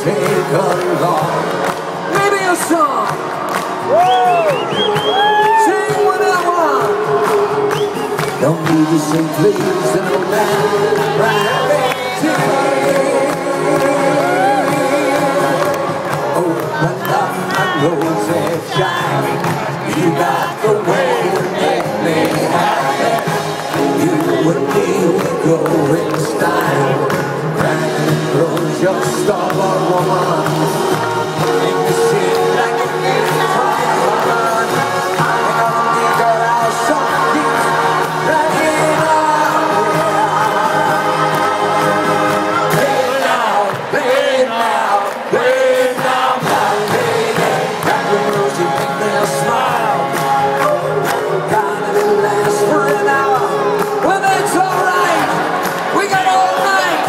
take along. Maybe a song. Sing what I want. Don't need to say please to no man. Oh, when love and roses shine, you got the way to make me happy. You and me, we go in style. Crackling rose, your star woman. Make me sing like a guitar. I'm gonna give her our song keeps ringing out. Play it now, play it now, play it now, my lady. Crackling rose, you make me smile. God, it'll last for an hour. Well, that's alright. We got all night.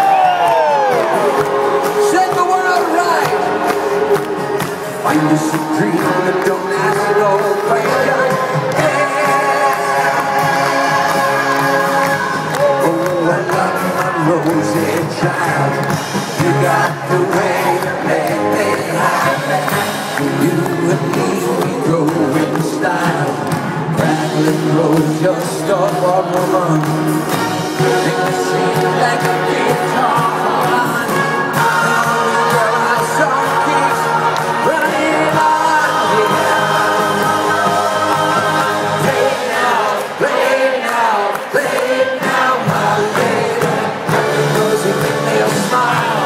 Set the world right. Find us a dream that don't ask no question. Yeah. Oh, I love my rosy child. You got the way to make me happy. You and me, we grow in style. Crackling rose, your star woman. Make me sing like a guitar. Our song keeps running on. Play it now, play it now, play it now, my lady. Crackling rose, you make me smile.